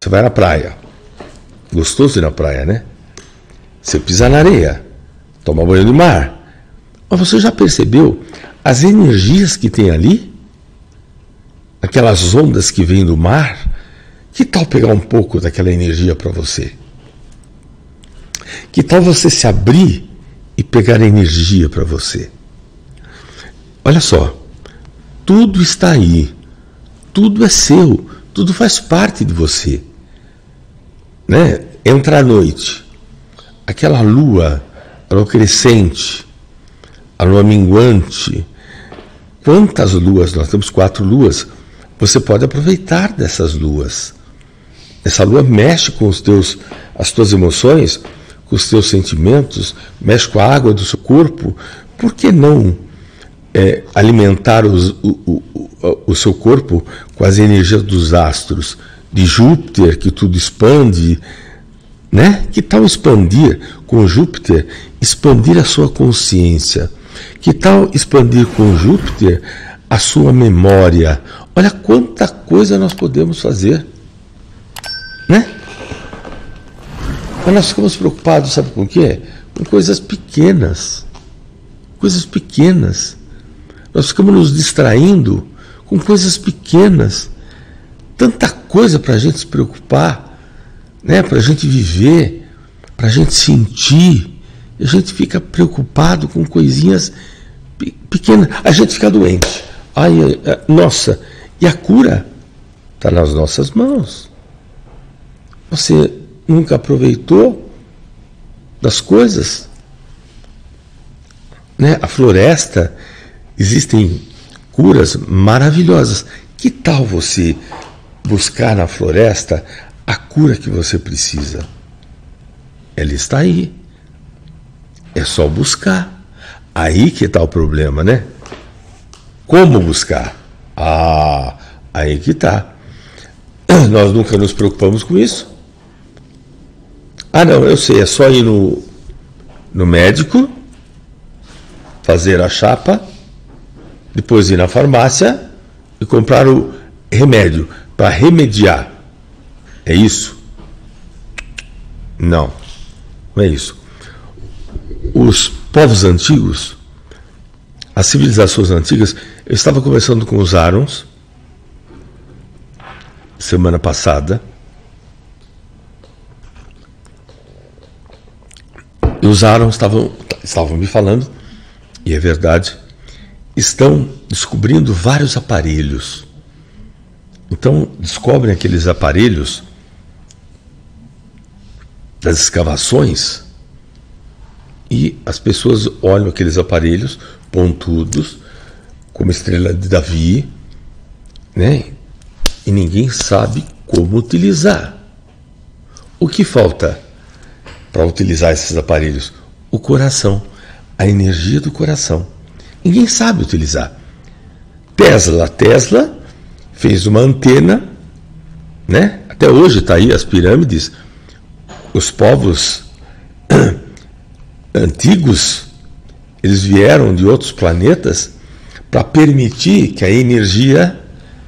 Você vai na praia. Gostoso ir na praia, né? Você pisa na areia, toma banho de mar. Mas você já percebeu as energias que tem ali? Aquelas ondas que vêm do mar? Que tal pegar um pouco daquela energia para você? Que tal você se abrir e pegar energia para você? Olha só, tudo está aí, tudo é seu, tudo faz parte de você, né? Entra a noite, aquela lua, a lua crescente, a lua minguante. Quantas luas? Nós temos 4 luas. Você pode aproveitar dessas luas. Essa lua mexe com as tuas emoções, com os teus sentimentos, mexe com a água do seu corpo. Por que não alimentar o seu corpo com as energias dos astros, de Júpiter, que tudo expande, né? Que tal expandir com Júpiter, expandir a sua consciência? Que tal expandir com Júpiter a sua memória? Olha quanta coisa nós podemos fazer, né? Mas nós ficamos preocupados, sabe com o quê? Com coisas pequenas. Coisas pequenas. Nós ficamos nos distraindo com coisas pequenas. Tanta coisa para a gente se preocupar, né? Para a gente viver, para a gente sentir. E a gente fica preocupado com coisinhas pequenas. A gente fica doente. Ai, nossa, e a cura está nas nossas mãos. Você nunca aproveitou das coisas, né? A floresta, existem curas maravilhosas. Que tal você buscar na floresta a cura que você precisa? Ela está aí. É só buscar. Aí que está o problema, né? Como buscar? Aí que está. Nós nunca nos preocupamos com isso. Não, eu sei, é só ir no médico, fazer a chapa, depois ir na farmácia e comprar o remédio para remediar. É isso? Não, não é isso. Os povos antigos, as civilizações antigas, eu estava conversando com os Arons semana passada, e os Arons estavam me falando, e é verdade, estão descobrindo vários aparelhos. Então, descobrem aqueles aparelhos das escavações, e as pessoas olham aqueles aparelhos pontudos, como a estrela de Davi, né? E ninguém sabe como utilizar. O que falta para utilizar esses aparelhos? O coração, a energia do coração. Ninguém sabe utilizar. Tesla fez uma antena, né? Até hoje está aí as pirâmides. Os povos antigos, eles vieram de outros planetas para permitir que a energia,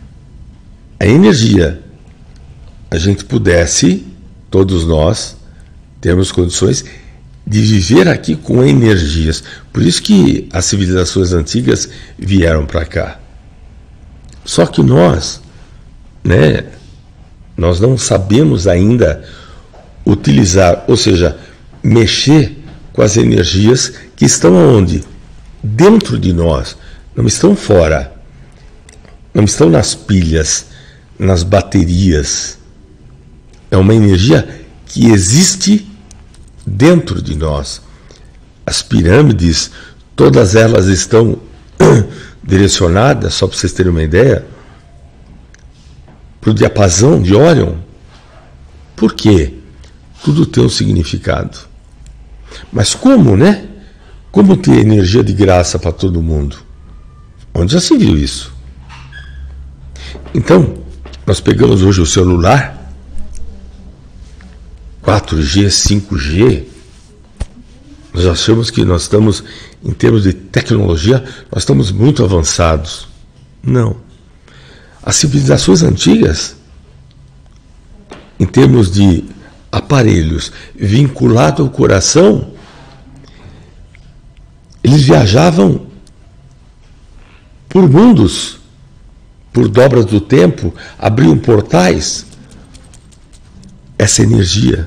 a gente pudesse, todos nós, termos condições de viver aqui com energias. Por isso que as civilizações antigas vieram para cá. Só que nós, né, nós não sabemos ainda utilizar, ou seja, mexer com as energias que estão onde? Dentro de nós, não estão fora, não estão nas pilhas, nas baterias. É uma energia que existe dentro de nós. As pirâmides, todas elas estão direcionadas, só para vocês terem uma ideia, para o diapasão de Órion. Por quê? Tudo tem um significado. Mas como, né? Como ter energia de graça para todo mundo? Onde já se viu isso? Então, nós pegamos hoje o celular, 4G, 5G, nós achamos que nós estamos, em termos de tecnologia, nós estamos muito avançados. Não. As civilizações antigas em termos de aparelhos vinculados ao coração, eles viajavam por mundos, por dobras do tempo, abriam portais. Essa energia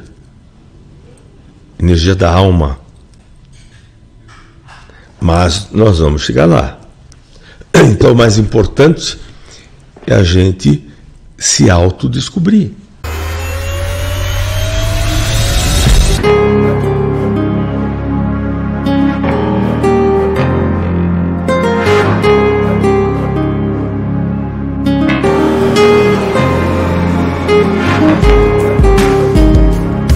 da alma. Mas nós vamos chegar lá. Então, o mais importante é a gente se autodescobrir.